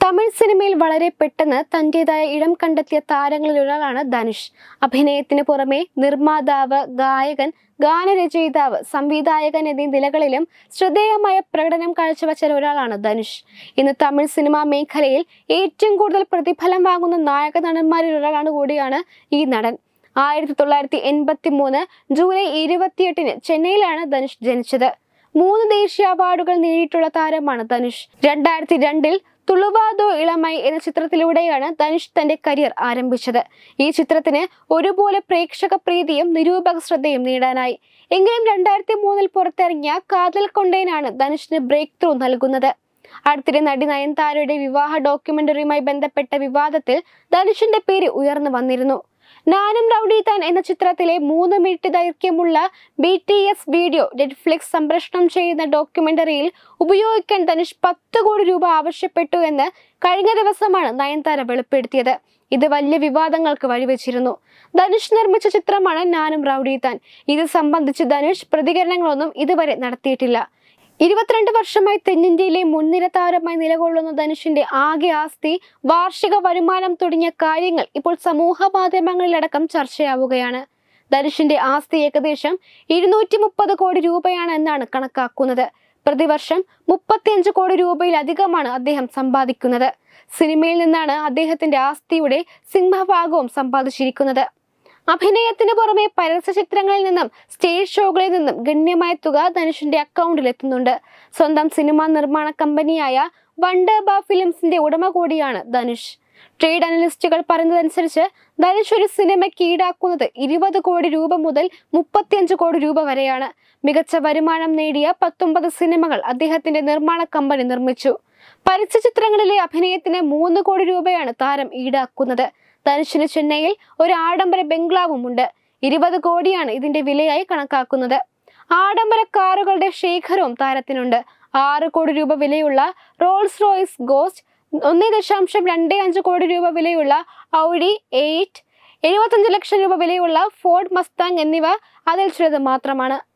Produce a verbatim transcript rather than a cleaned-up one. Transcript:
തമിഴ് സിനിമയിൽ വളരെ പെട്ടെന്ന് തന്റേതായ ഇടം കണ്ടെത്തിയ താരങ്ങളിൽ ഒരാളാണ് ധനുഷ്. അഭിനയത്തിന് പുറമെ നിർമ്മാതാവ്, ഗായകൻ, ഗാനരചയിതാവ്, സംവിധായകൻ എന്നീ നിലകളിലും ശ്രദ്ധേയമായ പ്രകടനം കാഴ്ചവെച്ച ഒരാളാണ് ധനുഷ്. ഇന്ന് തമിഴ് സിനിമാ മേഖലയിൽ ഏറ്റവും കൂടുതൽ പ്രതിഫലം വാങ്ങുന്ന നായക നടന്മാരിൽ ഒരാളാണ് കൂടിയാണ് ഈ നടൻ. ആയിരത്തി തൊള്ളായിരത്തി എൺപത്തി മൂന്ന് ജൂലൈ ഇരുപത്തിയെട്ടിന് ചെന്നൈയിലാണ് ധനുഷ് ജനിച്ചത്. മൂന്ന് ദേശീയ അവാർഡുകൾ നേടിയിട്ടുള്ള താരമാണ് ധനുഷ്. രണ്ടായിരത്തി രണ്ടിൽ തുളുവാദോ ഇളമൈ എന്ന ചിത്രത്തിലൂടെയാണ് ധനുഷ് തന്റെ കരിയർ ആരംഭിച്ചത്. ഈ ചിത്രത്തിന് ഒരുപോലെ പ്രേക്ഷക പ്രീതിയും നിരൂപക ശ്രദ്ധയും നേടാനായി. എങ്കിലും രണ്ടായിരത്തി മൂന്നിൽ പുറത്തിറങ്ങിയ കാതൽ കൊണ്ടേനാണ് ധനുഷിന് ബ്രേക്ക് ത്രൂ നൽകുന്നത്. അടുത്തിടെ നടി നയൻതാരയുടെ വിവാഹ ഡോക്യുമെന്ററിയുമായി ബന്ധപ്പെട്ട വിവാദത്തിൽ ധനുഷിന്റെ പേര് ഉയർന്നു വന്നിരുന്നു. നാനും റൗഡി താൻ എന്ന ചിത്രത്തിലെ മൂന്ന് മിനിറ്റ് ദൈർഘ്യമുള്ള B T S video Netflix സംപ്രേഷണം ചെയ്യുന്ന ഡോക്യുമെന്ററിയിൽ ഉപയോഗിക്കാൻ ധനുഷ് പത്ത് കോടി രൂപ ആവശ്യപ്പെട്ടു എന്ന് കഴിഞ്ഞ ദിവസമാണ് നയൻതാര വെളിപ്പെടുത്തിയത്. ഇത് വലിയ വിവാദങ്ങൾക്ക് വഴിവെച്ചിരുന്നു. ധനുഷ് നിർമ്മിച്ച ചിത്രമാണ് നാനും റൗഡി താൻ. ഇത് സംബന്ധിച്ച് ധനുഷ് പ്രതികരണങ്ങളൊന്നും ഇതുവരെ നടത്തിയിട്ടില്ല. ഇരുപത്തിരണ്ട് വർഷമായി തെന്നിന്ത്യയിലെ മുൻനിര താരമായി നിലകൊള്ളുന്ന ധനുഷിന്റെ ആകെ ആസ്തി, വാർഷിക വരുമാനം തുടങ്ങിയ കാര്യങ്ങൾ ഇപ്പോൾ സമൂഹ മാധ്യമങ്ങളിലടക്കം ചർച്ചയാവുകയാണ്. ധനുഷിന്റെ ആസ്തി ഏകദേശം ഇരുന്നൂറ്റി മുപ്പത് കോടി രൂപയാണ് എന്നാണ് കണക്കാക്കുന്നത്. പ്രതിവർഷം മുപ്പത്തിയഞ്ച് കോടി രൂപയിലധികമാണ് അദ്ദേഹം സമ്പാദിക്കുന്നത്. സിനിമയിൽ നിന്നാണ് അദ്ദേഹത്തിന്റെ ആസ്തിയുടെ സിംഹഭാഗവും സമ്പാദിച്ചിരിക്കുന്നത്. അഭിനയത്തിന് പുറമെ പരസ്യ ചിത്രങ്ങളിൽ നിന്നും സ്റ്റേജ് ഷോകളിൽ നിന്നും ഗണ്യമായ തുക ധനുഷിന്റെ അക്കൗണ്ടിൽ എത്തുന്നുണ്ട്. സ്വന്തം സിനിമാ നിർമ്മാണ കമ്പനിയായ വണ്ടർബ ഫിലിംസിന്റെ ഉടമ കൂടിയാണ് ധനുഷ്. ട്രേഡ് അനലിസ്റ്റുകൾ പറയുന്നതനുസരിച്ച് ധനുഷ് ഒരു സിനിമയ്ക്ക് ഈടാക്കുന്നത് ഇരുപത് കോടി രൂപ മുതൽ മുപ്പത്തിയഞ്ച് കോടി രൂപ വരെയാണ്. മികച്ച വരുമാനം നേടിയ പത്തൊമ്പത് സിനിമകൾ അദ്ദേഹത്തിന്റെ നിർമ്മാണ കമ്പനി നിർമ്മിച്ചു. പരസ്യ ചിത്രങ്ങളിലെ അഭിനയത്തിന് മൂന്ന് കോടി രൂപയാണ് താരം ഈടാക്കുന്നത്. ധനുഷിന് ചെന്നൈയിൽ ഒരു ആഡംബര ബംഗ്ലാവുമുണ്ട്. ഇരുപത് കോടിയാണ് ഇതിന്റെ വിലയായി കണക്കാക്കുന്നത്. ആഡംബര കാറുകളുടെ ശേഖരവും താരത്തിനുണ്ട്. ആറ് കോടി രൂപ വിലയുള്ള റോൾസ് റോയ്സ് ഗോസ്റ്റ്, ഒന്ന് ദശാംശം രണ്ട് അഞ്ച് കോടി രൂപ വിലയുള്ള ഔഡി എയ്റ്റ്, എഴുപത്തഞ്ച് ലക്ഷം രൂപ വിലയുള്ള ഫോർഡ് മസ്താങ് എന്നിവ അതിൽ ചിലത് മാത്രമാണ്.